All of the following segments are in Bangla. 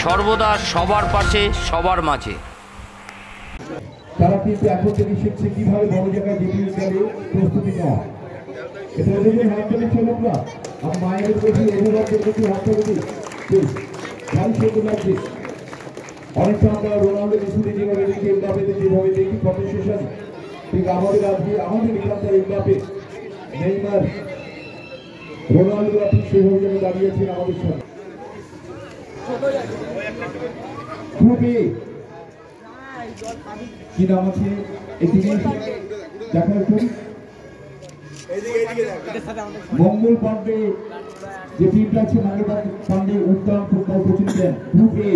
সর্বদা সবার পাশে সবার মাঝে। তারা কিন্তু এখন থেকে শিখছে কিভাবে বড় জায়গায় যেতে গেলে প্রস্তুতি নেওয়া। এটা ওদের হাত চলেছে লোকরা, আর মায়ের প্রতি অভিভাবকদের প্রতি হাতটা প্রতি ভারী সুন্দর লাগছে। অনেকটা আমরা রোনাল্ডো মেসিতে যেভাবে দেখি, এমবাপেতে যেভাবে দেখি কম্পিটিশন, ঠিক আমাদের আজকে আমাদের এখানকার এমবাপে, নেইমার, রোনাল্ডোরা ঠিক সেভাবে যেন দাঁড়িয়েছেন আমাদের সাথে। খুবই কি নাম আছে একটি দেখা একটু মঙ্গল পান্ডে, যে টিমটা আছে মঙ্গল পান্ডে উত্তম ফুটবল কোচিং দেন। গ্রুপ এ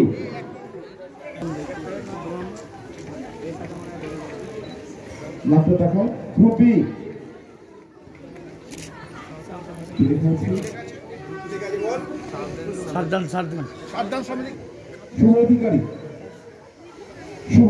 মাত্র দেখো গ্রুপ বি শুভ অধিকারী, শুভ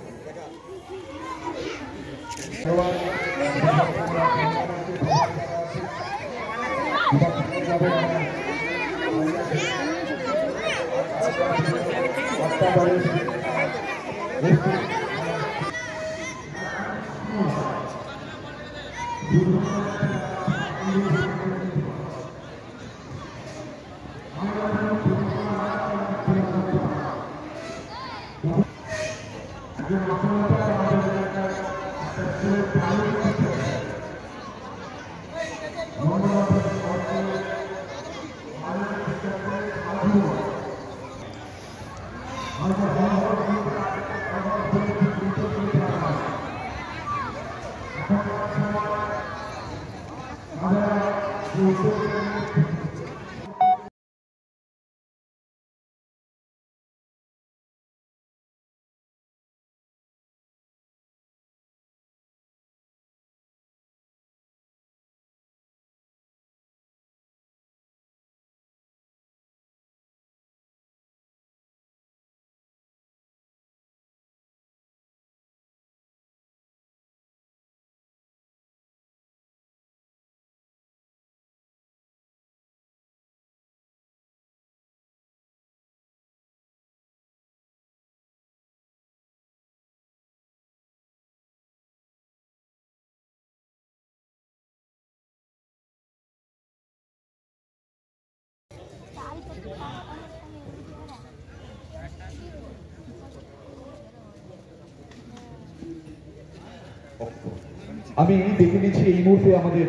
আমি দেখে নিচ্ছি এই মুহূর্তে আমাদের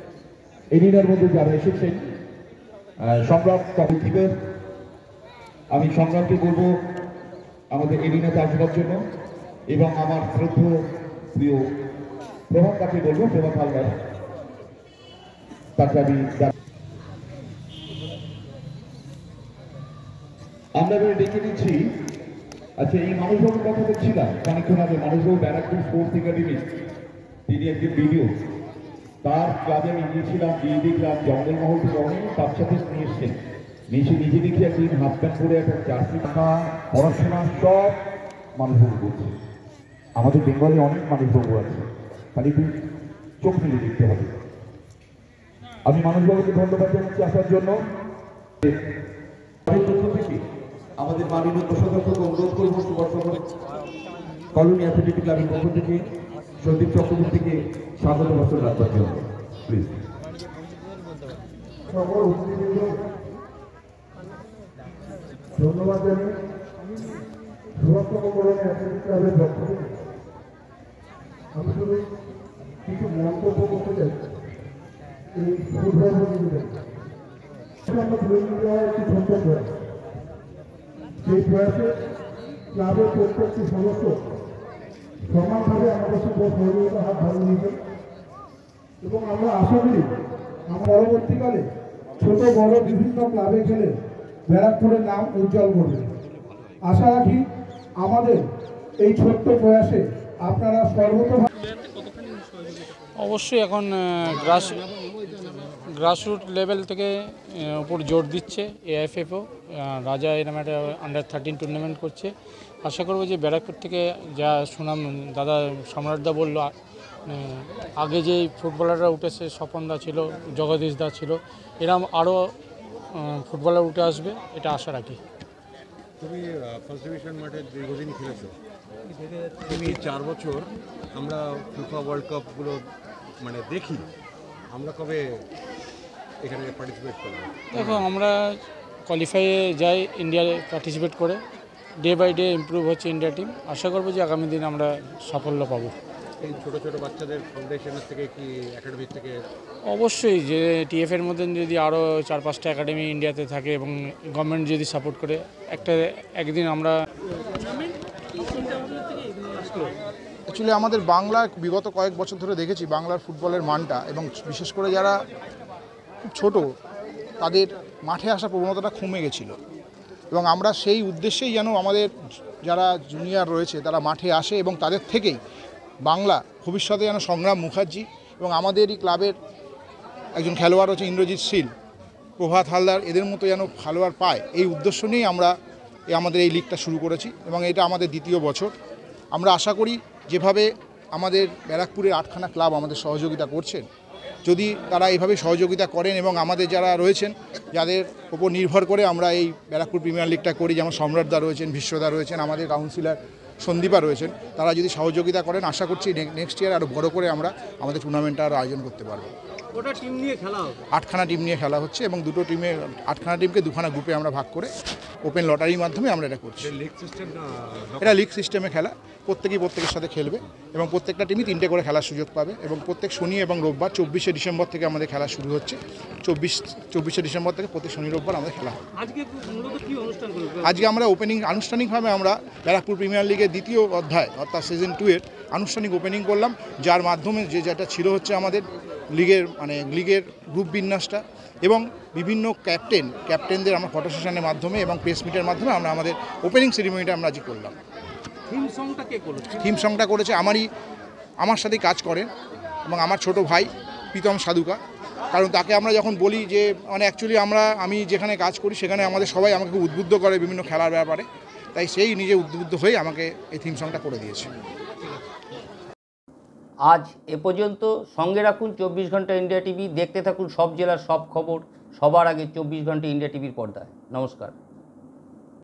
এরিনার মধ্যে যারা এসেছেন সংগ্রাম কমিটিদের, আমি সংগ্রামকে বলবো আমাদের এরিনাতে আসবার জন্য, এবং আমার শ্রদ্ধেয় প্রিয় প্রভাব তাকে বলবো, প্রভাব হালদার, তাকে আমি আমরা ডেকে নিচ্ছি। আচ্ছা, এই মানুষবাবুর কথা বলছিলাম খানিক্ষণ আগে, মানুষবাবু ব্যারাকপুর স্পোর্টস একাডেমি, তিনি একজন ভিডিও, তার ক্লাবে আমি গিয়েছিলাম, গিয়ে দেখলাম জঙ্গলমহল থেকে অনেক বাচ্চাদের নিয়ে এসছেন, নিচে নিজে দেখি একদিন হাফ প্যান্ট পরে একটা চাকরি থাকা পড়াশোনা সব মানুষবাবু করছে। আমাদের বেঙ্গলে অনেক মানুষবাবু আছে, খালি একটু চোখ মিলে দেখতে হবে। আমি মানুষবাবুকে ধন্যবাদ জানাচ্ছি আসার জন্য। আমাদের মাননীয় কোষাধ্যক্ষকে অনুরোধ করব কলোনি অ্যাথলেটিক ক্লাবের পক্ষ থেকে সন্দীপ চক্রবর্তীকে স্বাগত বছর রাখবার জন্য প্লিজ। ধন্যবাদ জানিয়ে সুরক্ষা কলোনি অ্যাথলেটিক ক্লাবের পক্ষ থেকে আমি শুধু কিছু মন্তব্য করতে চাই। এই ফুটবল একটি ছোট্ট প্রয়াস, সেই প্রয়াসে ক্লাবের প্রত্যেকটি সদস্য সমানভাবে আমাদের সাথে সহযোগিতা হাত ধরে নিয়েছেন, এবং আমরা আশা করি পরবর্তীকালে ছোট বড় বিভিন্ন ক্লাবে খেলে ব্যারাকপুরের নাম উজ্জ্বল করবে। আশা রাখি আমাদের এই ছোট্ট প্রয়াসে আপনারা সর্বতভাবে অবশ্যই এখন গ্রাসরুট লেভেল থেকে উপর জোর দিচ্ছে এআইএফএফও, রাজা এরকম একটা আন্ডার-13 টুর্নামেন্ট করছে। আশা করবো যে ব্যারাকপুর থেকে যা সুনাম দাদা সম্রাটদা বলল, আগে যে ফুটবলাররা উঠেছে, স্বপনদা ছিল, জগদীশদা ছিল, এরকম আরও ফুটবলার উঠে আসবে, এটা আশা রাখি। তুমি ফার্স্ট ডিভিশন মাঠে দীর্ঘদিন খেলেছো, তুমি 4 বছর আমরা ফিফা ওয়ার্ল্ড কাপগুলো মানে দেখি, আমরা কবে এখানে পার্টিসিপেট করবো? দেখো, আমরা কোয়ালিফাইয়ে যাই ইন্ডিয়ায় পার্টিসিপেট করে, ডে বাই ডে ইমপ্রুভ হচ্ছে ইন্ডিয়া টিম। আশা করবো যে আগামী দিন আমরা সাফল্য পাবো। এই ছোটো ছোটো বাচ্চাদের ফাউন্ডেশনের থেকে কি একাডেমি থেকে? অবশ্যই, যে টিএফের মধ্যে যদি আরও 4-5টা একাডেমি ইন্ডিয়াতে থাকে এবং গভর্নমেন্ট যদি সাপোর্ট করে, একদিন আমরা অ্যাকচুয়ালি আমাদের বাংলা বিগত কয়েক বছর ধরে দেখেছি বাংলার ফুটবলের মানটা, এবং বিশেষ করে যারা খুব ছোট তাদের মাঠে আসার প্রবণতাটা কমে গেছিলো, এবং আমরা সেই উদ্দেশ্যেই যেন আমাদের যারা জুনিয়র রয়েছে তারা মাঠে আসে এবং তাদের থেকেই বাংলা ভবিষ্যতে যেন সংগ্রাম মুখার্জি এবং আমাদেরই ক্লাবের একজন খেলোয়াড় হচ্ছে ইন্দ্রজিৎ শীল, প্রভাত হালদার, এদের মতো যেন খেলোয়াড় পায়, এই উদ্দেশ্য নিয়েই আমরা আমাদের এই লিগটা শুরু করেছি এবং এটা আমাদের দ্বিতীয় বছর। আমরা আশা করি যেভাবে আমাদের ব্যারাকপুরের 8খানা ক্লাব আমাদের সহযোগিতা করছেন, যদি তারা এইভাবে সহযোগিতা করেন এবং আমাদের যারা রয়েছেন যাদের উপর নির্ভর করে আমরা এই ব্যারাকপুর প্রিমিয়ার লিগটা করি, যেমন সম্রাটদা রয়েছেন, বিশ্বদা রয়েছেন, আমাদের কাউন্সিলর সন্দীপা রয়েছেন, তারা যদি সহযোগিতা করেন আশা করছি নেক্সট ইয়ার আরও বড় করে আমরা আমাদের টুর্নামেন্টটা আরও আয়োজন করতে পারবো। ওটা টিম নিয়ে খেলা হবে, 8খানা টিম নিয়ে খেলা হচ্ছে এবং 8খানা টিমকে 2খানা গ্রুপে আমরা ভাগ করে ওপেন লটারির মাধ্যমে আমরা এটা করছি। লিগ সিস্টেম, এটা লিগ সিস্টেমে খেলা, প্রত্যেকের সাথে খেলবে এবং প্রত্যেকটা টিমই 3টে করে খেলার সুযোগ পাবে এবং প্রত্যেক শনি এবং রোববার 24শে ডিসেম্বর থেকে আমাদের খেলা শুরু হচ্ছে। 24শে ডিসেম্বর থেকে প্রত্যেক শনি রোববার আমাদের খেলা হবে। আজকে আমরা ওপেনিং আনুষ্ঠানিকভাবে আমরা ব্যারাকপুর প্রিমিয়ার লিগের দ্বিতীয় অধ্যায় অর্থাৎ সিজন 2 এর আনুষ্ঠানিক ওপেনিং করলাম, যার মাধ্যমে যেটা ছিল হচ্ছে আমাদের লিগের গ্রুপ বিন্যাসটা এবং বিভিন্ন ক্যাপ্টেনদের আমরা ফটো সেশনের মাধ্যমে এবং প্রেস মিটের মাধ্যমে আমরা আমাদের ওপেনিং সেরিমনিটা আমরা আজকে করলাম। থিম সংটা করেছে আমার সাথেই কাজ করেন এবং আমার ছোট ভাই প্রীতম সাধুকা, কারণ তাকে আমরা যখন বলি যে অ্যাকচুয়ালি আমি যেখানে কাজ করি সেখানে আমাদের সবাই আমাকে খুব উদ্বুদ্ধ করে বিভিন্ন খেলার ব্যাপারে, তাই সেই নিজে উদ্বুদ্ধ হয়ে আমাকে এই থিম সংটা করে দিয়েছে। আজ এ পর্যন্ত। সঙ্গে রাখুন 24 ঘন্টা ইন্ডিয়া টিভি, দেখতে থাকুন সব জেলার সব খবর সবার আগে 24 ঘন্টা ইন্ডিয়া টিভির পর্দায়। নমস্কার।